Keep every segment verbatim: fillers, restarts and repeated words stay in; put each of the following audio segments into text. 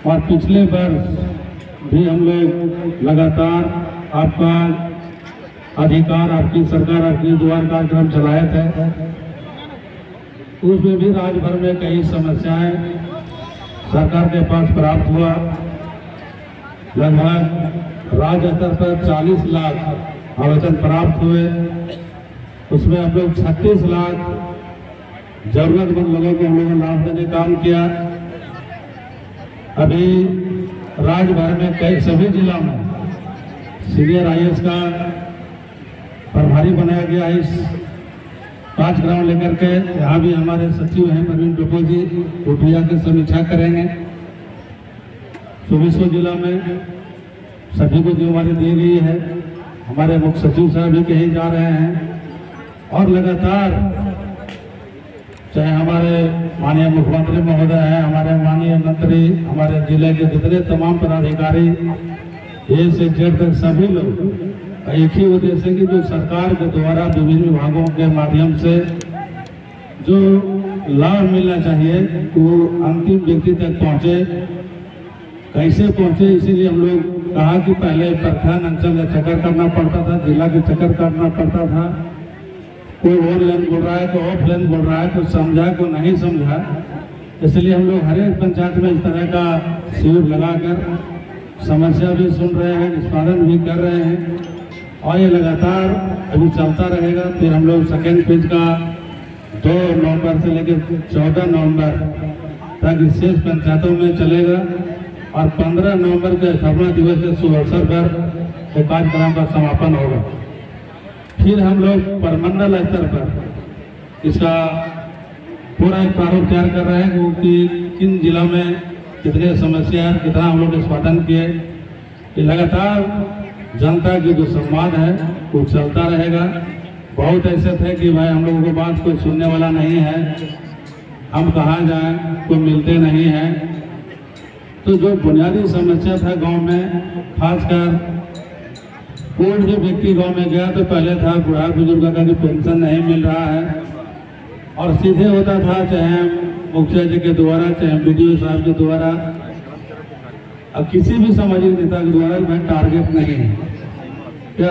और पिछले वर्ष भी हम लोग लगातार आपका अधिकार, आपकी सरकार, आपकी द्वार कार्यक्रम चलाए थे। उसमें भी राज्य भर में कई समस्याएं सरकार के पास प्राप्त हुआ। लगभग राज्य स्तर पर चालीस लाख आवेदन प्राप्त हुए। उसमें हम लोग छत्तीस लाख जरूरतमंद लोगों को हम लोगों ने लाभ देने काम किया। अभी राज्य भर में कई सभी जिलों में सीनियर आई ए एस का प्रभारी बनाया गया है। इस कार्यक्रम लेकर के यहाँ भी हमारे सचिव हैं प्रवीण टोपो जी, उठिया की समीक्षा करेंगे। चौबीसों जिला में सभी को जिम्मेदारी दी गई है। हमारे मुख्य सचिव साहब भी कहीं जा रहे हैं और लगातार चाहे हमारे माननीय मुख्यमंत्री महोदय हैं, हमारे माननीय मंत्री, हमारे जिले के जितने तमाम पदाधिकारी, ए से जेड तक सभी लोग एक ही उद्देश्य है कि जो सरकार के द्वारा विभिन्न विभागों के माध्यम से जो लाभ मिलना चाहिए वो अंतिम व्यक्ति तक पहुंचे। कैसे पहुंचे, इसीलिए हम लोग कहा कि पहले प्रखंड अंचल का चक्कर करना पड़ता था, जिला के चक्कर करना पड़ता था। कोई ऑनलाइन बोल रहा है, कोई ऑफलाइन बोल रहा है, कोई समझा, कोई नहीं समझा। इसलिए हम लोग हर एक पंचायत में इस तरह का शिविर लगाकर समस्या भी सुन रहे हैं, निष्पादन भी कर रहे हैं और ये लगातार अभी चलता रहेगा। फिर हम लोग सेकेंड फेज का दो नवंबर से लेकर चौदह नवंबर तक शेष पंचायतों में चलेगा और पंद्रह नवंबर के स्थापना दिवस के शुभ अवसर पर एक कार्यक्रम का समापन होगा। फिर हम लोग परमंडल स्तर पर इसका पूरा एक प्रारूप तैयार कर रहे हैं कि किन जिलों में कितने समस्या है, कितना हम लोग निष्पादन किए। ये लगातार जनता की जो संवाद है वो चलता रहेगा। बहुत ऐसे थे कि भाई हम लोगों को बात कोई सुनने वाला नहीं है, हम कहाँ जाएं, कोई मिलते नहीं हैं। तो जो बुनियादी समस्या था गांव में, खासकर कोई भी व्यक्ति गांव में गया तो पहले था बुढ़ा बुजुर्ग का कि पेंशन नहीं मिल रहा है और सीधे होता था चाहे मुखिया जी के द्वारा, चाहे बी डी ओ साहब के द्वारा, अब किसी भी सामाजिक नेता के द्वारा भाई टारगेट नहीं है क्या,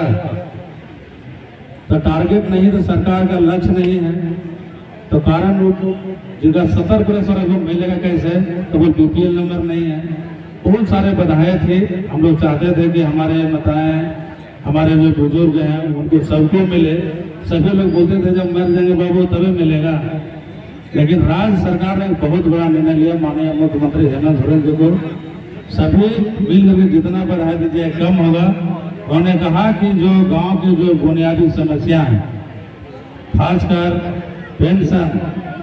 तो टारगेट नहीं तो सरकार का लक्ष्य नहीं है तो कारण जिनका सत्तर प्रतिशत मिलेगा कैसे, तो वो बी पी एल नंबर नहीं है। बहुत सारे बधाई थे, हम लोग चाहते थे कि हमारे बताएं, हमारे जो बुजुर्ग हैं उनको सबको मिले। सभी लोग बोलते थे जब मर जाएंगे बाबू तभी मिलेगा, लेकिन राज्य सरकार ने बहुत बड़ा निर्णय लिया। माननीय मुख्यमंत्री हेमंत सोरेन जी को सभी मिलकर के जितना बढ़ा दीजिए कम होगा। उन्होंने कहा कि जो गांव की जो बुनियादी समस्या है, खासकर पेंशन,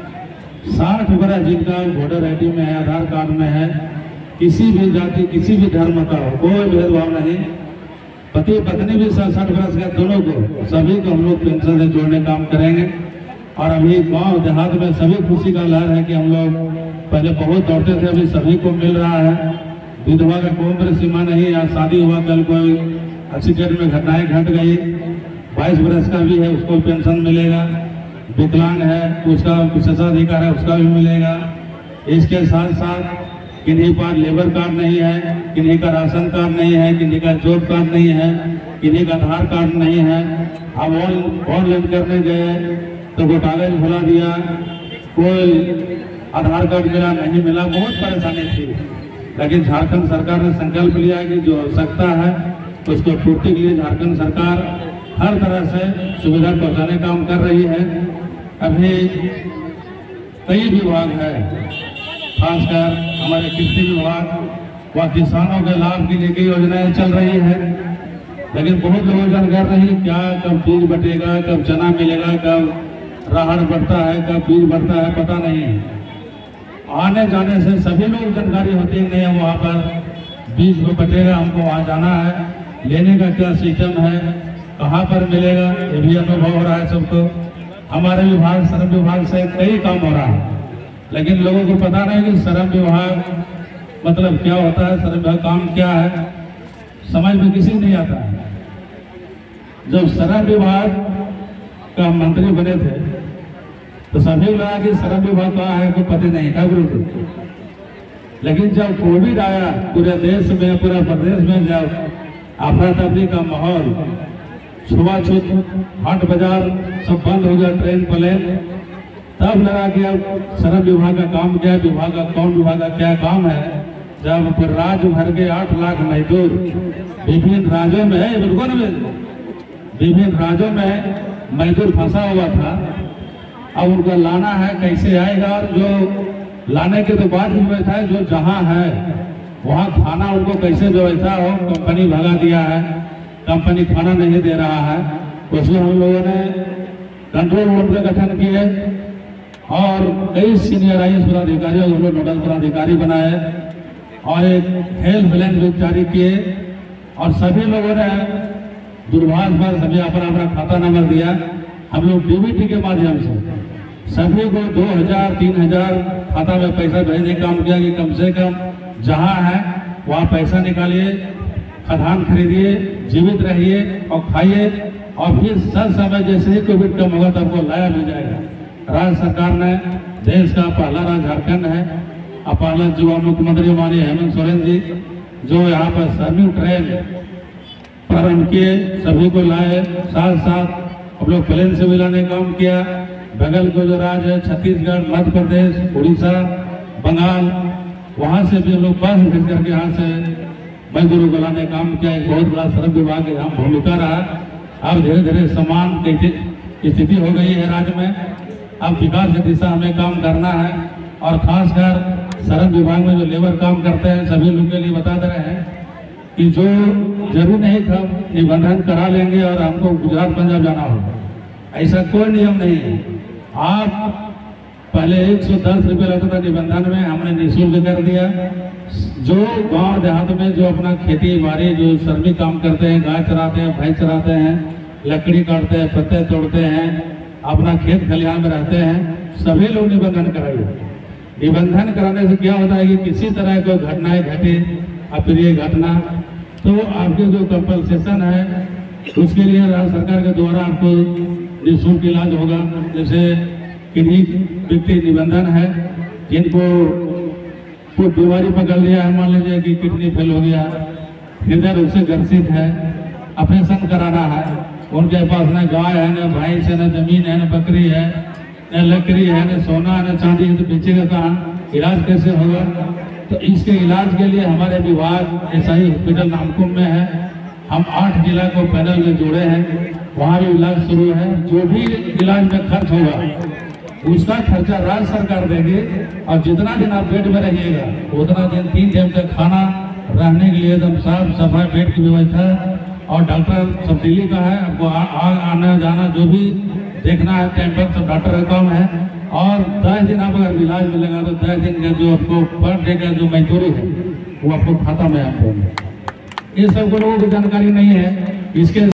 साठ वर्ष जिनका वोटर आई डी में है, आधार कार्ड में है, किसी भी जाति किसी भी धर्म का हो, कोई भेदभाव नहीं, पति पत्नी भी साठ वर्ष का दोनों को, सभी को हम लोग पेंशन से जोड़ने काम करेंगे। और अभी गांव देहात में सभी खुशी का लहर है कि हम लोग पहले बहुत दौड़ते थे, अभी सभी को मिल रहा है। विधवा का कोई उम्र सीमा नहीं, आज शादी हुआ, कल कोई एक्सीडेंट में घटनाएं घट गई, बाईस वर्ष का भी है उसको पेंशन मिलेगा, विकलांग है उसका विशेषाधिकार है उसका भी मिलेगा। इसके साथ साथ किन्हीं पर लेबर कार्ड नहीं है, किन्हीं का राशन कार्ड नहीं है, किन्हीं का जॉब कार्ड नहीं है, किन्हीं का आधार कार्ड नहीं है। अब ऑनलाइन करने गए तो घोटाले खुला दिया, कोई आधार कार्ड मिला नहीं मिला, बहुत परेशानी थी। लेकिन झारखंड सरकार ने संकल्प लिया कि जो आवश्यकता है उसको पूर्ति के लिए झारखंड सरकार हर तरह से सुविधा पहुंचाने का काम कर रही है। अभी कई विभाग है, खासकर हमारे कृषि विभाग व किसानों के लाभ के लिए कई योजनाएं चल रही है, लेकिन बहुत लोग जान कर रही क्या कब बीज बटेगा, कब चना मिलेगा, कब राहड़ बढ़ता है, कब बीज बढ़ता है, पता नहीं है। आने जाने से सभी लोग जानकारी होती नहीं है वहाँ पर बीज को बटेगा, हमको वहाँ जाना है, लेने का क्या सिस्टम है, कहाँ पर मिलेगा, ये भी अनुभव हो रहा है सबको। हमारे विभाग श्रम विभाग से कई काम हो रहा है, लेकिन लोगों को पता नहीं कि श्रम विभाग मतलब क्या होता है, श्रम विभाग काम क्या है, समझ में किसी नहीं आता है। जब श्रम विभाग का मंत्री बने थे तो सभी लगा कि श्रम विभाग कहाँ है कोई पता नहीं, कब लेकिन जब कोविड आया पूरे देश में, पूरे प्रदेश में जब अफरा तफरी का माहौल, छुआछूत, हाट बाजार सब बंद हो गया, ट्रेन प्लेन, तब लगा कि अब श्रम विभाग का काम क्या है, विभाग का कौन विभाग का क्या काम है। जब फिर राज्य भर के आठ लाख मजदूर विभिन्न राज्यों में है, बिल्कुल विभिन्न राज्यों में मजदूर फंसा हुआ था, अब उनको लाना है, कैसे आएगा। और जो लाने के तो बाद की व्यवस्था है, जो जहाँ है वहाँ खाना उनको कैसे व्यवस्था हो, कंपनी भगा दिया है, कंपनी खाना नहीं दे रहा है। उसमें हम लोगों ने कंट्रोल रूम का गठन किए और कई सीनियर आई एस पदाधिकारियों को नोडल पदाधिकारी बनाए और एक हेल्पलाइन भी जारी किए और सभी लोगों ने दूरभाष पर सभी अपना अपना खाता नंबर दिया। हम लोग डीबीटी के माध्यम से सभी को दो हजार तीन हजार खाता में पैसा भेजने का काम किया कि कम से कम जहां है वहां पैसा निकालिए, खदान खरीदिए, जीवित रहिए और खाइए, और फिर सर समय जैसे ही कोविड कम होगा तो आपको लाया भी जाएगा। राज्य सरकार ने देश का पहला राज्य झारखंड है, और पहला युवा मुख्यमंत्री माननीय हेमंत सोरेन जी जो यहाँ पर श्रमिक ट्रेन प्रारंभ किए, सभी को लाए, साथ साथ हम लोग प्लेन से भी लाने का काम किया। बगल को जो राज्य है छत्तीसगढ़, मध्य प्रदेश, उड़ीसा, बंगाल, वहाँ से भी हम लोग बस भेज करके यहाँ से मजदूरों को लाने का काम किया। एक बहुत बड़ा श्रम विभाग का यहाँ भूमिका रहा। अब धीरे धीरे समान स्थिति हो गई है राज्य में, अब विकास की दिशा हमें काम करना है। और खासकर श्रम विभाग में जो लेबर काम करते हैं सभी लोगों के लिए बता दे रहे हैं कि जो जरूरी नहीं था निबंधन करा लेंगे और हमको गुजरात पंजाब जाना होगा, ऐसा कोई नियम नहीं है। आप पहले एक सौ दस रुपये लगता था निबंधन में, हमने निःशुल्क कर दिया। जो गांव देहात में जो अपना खेती बाड़ी जो श्रमिक काम करते हैं, गाय चराते हैं, भैंस चराते हैं, लकड़ी काटते हैं, पत्ते तोड़ते हैं, अपना खेत खलिहान में रहते हैं, सभी लोग निबंधन कराइए। निबंधन कराने से क्या होता है कि किसी तरह कोई घटनाएं घटे, अप्रिय घटना, तो आपके जो कंपनसेशन है उसके लिए राज्य सरकार के द्वारा आपको निःशुल्क इलाज होगा। जैसे किन्हीं व्यक्ति निबंधन है जिनको कोई बीमारी पकड़ लिया है, मान लीजिए कि किडनी फेल हो गया, हृदय रोग से ग्रसित है, ऑपरेशन कराना है, उनके पास न गाय है, न भैंस है, न जमीन है, न बकरी है, न लकड़ी है, न सोना है, न चांदी है, तो बेचेगा कहाँ, इलाज कैसे होगा। तो इसके इलाज के लिए हमारे विभाग ऐसा ही हॉस्पिटल नामकुम में है, हम आठ जिला को पैनल में जोड़े हैं, वहाँ भी इलाज शुरू है। जो भी इलाज में खर्च होगा उसका खर्चा राज्य सरकार देगी, और जितना दिन आप बेड में रहिएगा उतना दिन तीन टाइम तक खाना, रहने के लिए एकदम साफ सफाई, बेड की व्यवस्था, और डॉक्टर सब दिल्ली का है, आपको आ, आ, आना जाना जो भी देखना है टाइम पर सब डॉक्टर का काम है। और दस दिन आप अगर इलाज मिलेगा तो दस दिन का जो आपको पर डे का जो मजदूरी है वो आपको खाता में आप देंगे। ये सब को लोगों को जानकारी नहीं है। इसके